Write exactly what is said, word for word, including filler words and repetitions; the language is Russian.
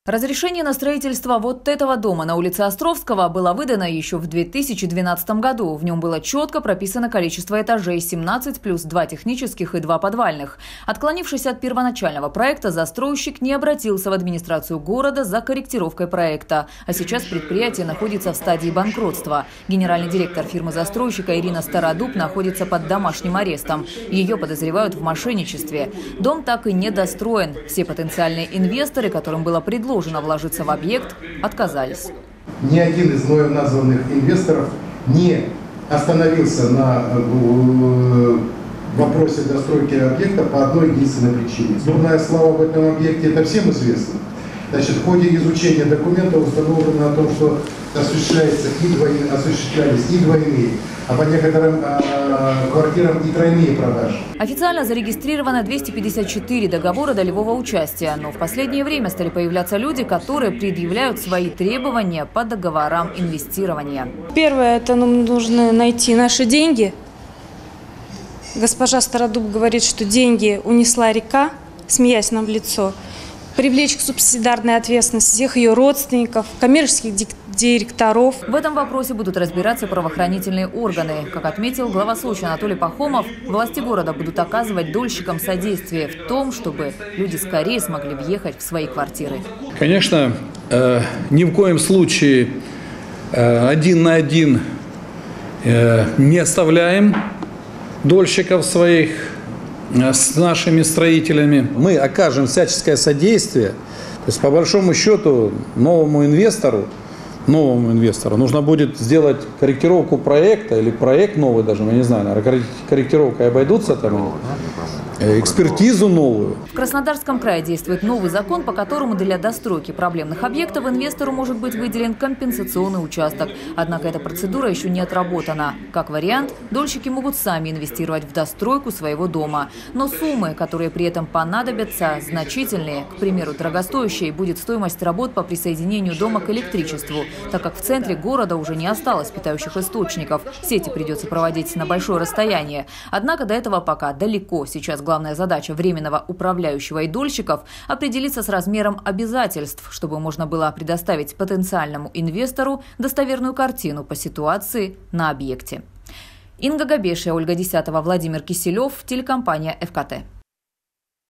Разрешение на строительство вот этого дома на улице Островского было выдано еще в две тысячи двенадцатом году. В нем было четко прописано количество этажей – семнадцать плюс два технических и два подвальных. Отклонившись от первоначального проекта, застройщик не обратился в администрацию города за корректировкой проекта. А сейчас предприятие находится в стадии банкротства. Генеральный директор фирмы-застройщика Ирина Стародуб находится под домашним арестом. Ее подозревают в мошенничестве. Дом так и не достроен. Все потенциальные инвесторы, которым было предложено вложиться в объект, отказались. Ни один из мною названных инвесторов не остановился на вопросе достройки объекта по одной единственной причине. Дурная слава об этом объекте – это всем известно. Значит, в ходе изучения документов установлено о том, что осуществляется и двойные, осуществлялись и двойные, а по некоторым э, квартирам и тройные продажи. Официально зарегистрировано двести пятьдесят четыре договора долевого участия, но в последнее время стали появляться люди, которые предъявляют свои требования по договорам инвестирования. Первое, это нам нужно найти наши деньги. Госпожа Стародуб говорит, что деньги унесла река, смеясь нам в лицо. Привлечь к субсидиарной ответственности всех ее родственников, коммерческих директоров. В этом вопросе будут разбираться правоохранительные органы. Как отметил глава Сочи Анатолий Пахомов, власти города будут оказывать дольщикам содействие в том, чтобы люди скорее смогли въехать в свои квартиры. Конечно, э, ни в коем случае э, один на один э, не оставляем дольщиков своих с нашими строителями. Мы окажем всяческое содействие. То есть, по большому счету, новому инвестору, новому инвестору нужно будет сделать корректировку проекта, или проект новый даже, я не знаю, наверное, корректировкой обойдутся там, экспертизу новую. В Краснодарском крае действует новый закон, по которому для достройки проблемных объектов инвестору может быть выделен компенсационный участок. Однако эта процедура еще не отработана. Как вариант, дольщики могут сами инвестировать в достройку своего дома. Но суммы, которые при этом понадобятся, значительные. К примеру, дорогостоящей будет стоимость работ по присоединению дома к электричеству, так как в центре города уже не осталось питающих источников. Сети придется проводить на большое расстояние. Однако до этого пока далеко. Сейчас главная задача временного управляющего и дольщиков – определиться с размером обязательств, чтобы можно было предоставить потенциальному инвестору достоверную картину по ситуации на объекте. Инга Габешия, Ольга Десятова, Владимир Киселев, телекомпания эф ка тэ.